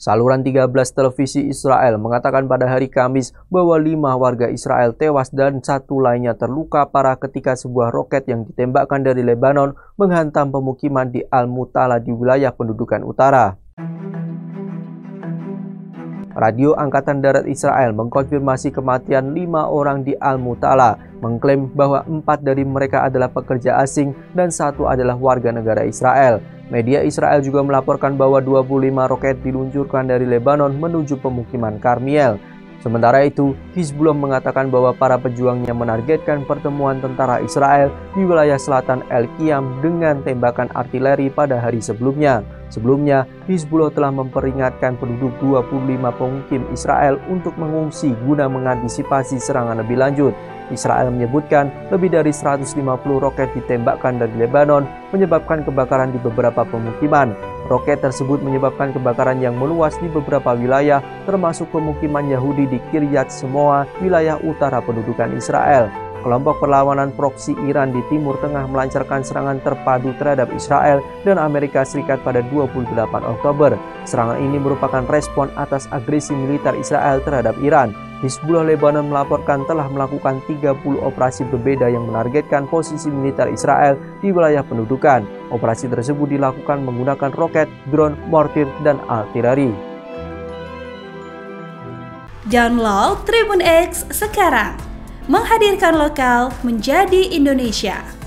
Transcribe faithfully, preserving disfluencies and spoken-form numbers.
Saluran tiga belas televisi Israel mengatakan pada hari Kamis bahwa lima warga Israel tewas dan satu lainnya terluka parah ketika sebuah roket yang ditembakkan dari Lebanon menghantam pemukiman di Al-Mutala di wilayah pendudukan utara. Radio Angkatan Darat Israel mengkonfirmasi kematian lima orang di Al-Mutala, mengklaim bahwa empat dari mereka adalah pekerja asing dan satu adalah warga negara Israel. Media Israel juga melaporkan bahwa dua puluh lima roket diluncurkan dari Lebanon menuju pemukiman Karmiel. Sementara itu, Hizbullah mengatakan bahwa para pejuangnya menargetkan pertemuan tentara Israel di wilayah selatan El-Qiyam dengan tembakan artileri pada hari sebelumnya. Sebelumnya, Hizbullah telah memperingatkan penduduk dua puluh lima pemukim Israel untuk mengungsi guna mengantisipasi serangan lebih lanjut. Israel menyebutkan lebih dari seratus lima puluh roket ditembakkan dari Lebanon, menyebabkan kebakaran di beberapa pemukiman. Roket tersebut menyebabkan kebakaran yang meluas di beberapa wilayah, termasuk pemukiman Yahudi di Kiryat Shmoa, wilayah utara pendudukan Israel. Kelompok perlawanan proksi Iran di Timur Tengah melancarkan serangan terpadu terhadap Israel dan Amerika Serikat pada dua puluh delapan Oktober. Serangan ini merupakan respon atas agresi militer Israel terhadap Iran. Hizbullah Lebanon melaporkan telah melakukan tiga puluh operasi berbeda yang menargetkan posisi militer Israel di wilayah pendudukan. Operasi tersebut dilakukan menggunakan roket, drone, mortir, dan artileri. Download Tribun X sekarang, menghadirkan lokal menjadi Indonesia.